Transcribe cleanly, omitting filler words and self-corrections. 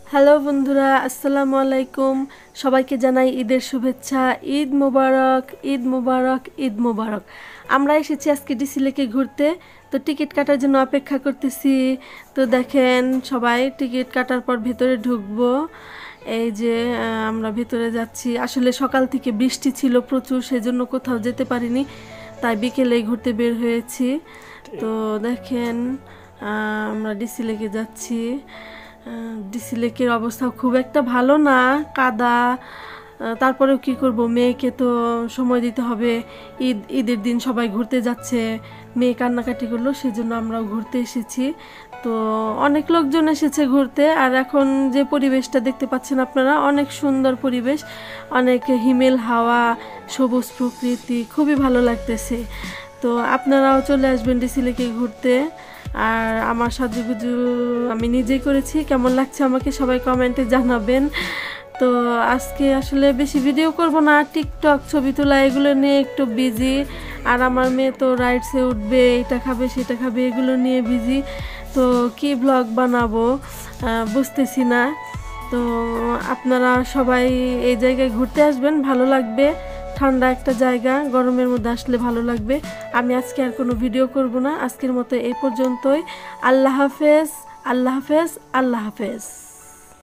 Hello বন্ধুরা, আসসালামু আলাইকুম। সবাইকে জানাই ঈদের শুভেচ্ছা। ঈদ মোবারক, ঈদ মোবারক, ঈদ মোবারক। আমরা এসেছি আজকে ডিসি লেকে ঘুরতে, তো টিকিট কাটার জন্য অপেক্ষা করতেছি। তো দেখেন সবাই টিকিট কাটার পর ভেতরে ঢুকবো। এই যে আমরা ভেতরে যাচ্ছি। আসলে সকাল থেকে বৃষ্টি ছিল প্রচুর, সেজন্য কোথাও যেতে পারিনি, তাই বিকেলে ঘুরতে বের হয়েছি। তো দেখেন আমরা ডিসি লেকে যাচ্ছি। ডিসি লেকের অবস্থা খুব একটা ভালো না, কাদা। তারপরেও কি করব, মেয়েকে তো সময় দিতে হবে। ঈদের দিন সবাই ঘুরতে যাচ্ছে, মেয়ে কান্নাকাটি করলো, সেজন্য আমরাও ঘুরতে এসেছি। তো অনেক লোকজন এসেছে ঘুরতে। আর এখন যে পরিবেশটা দেখতে পাচ্ছেন আপনারা, অনেক সুন্দর পরিবেশ, অনেক হিমেল হাওয়া, সবুজ প্রকৃতি, খুবই ভালো লাগতেছে। তো আপনারাও চলে আসবেন ডিসি লেকে ঘুরতে। আর আমার সাজুগুজু আমি নিজেই করেছি, কেমন লাগছে আমাকে সবাই কমেন্টে জানাবেন। তো আজকে আসলে বেশি ভিডিও করব না, টিকটক ছবি তোলা এগুলো নিয়ে একটু বিজি। আর আমার মেয়ে তো রাইডসে উঠবে, এটা খাবে সেটা খাবে, এগুলো নিয়ে বিজি। তো কি ব্লগ বানাবো বুঝতেছি না। তো আপনারা সবাই এই জায়গায় ঘুরতে আসবেন, ভালো লাগবে। ঠান্ডা একটা জায়গা, গরমের মধ্যে আসলে ভালো লাগবে। আমি আজকে আর কোনো ভিডিও করব না, আজকের মতো এই পর্যন্তই। আল্লাহ হাফেজ, আল্লাহ হাফেজ, আল্লাহ হাফেজ।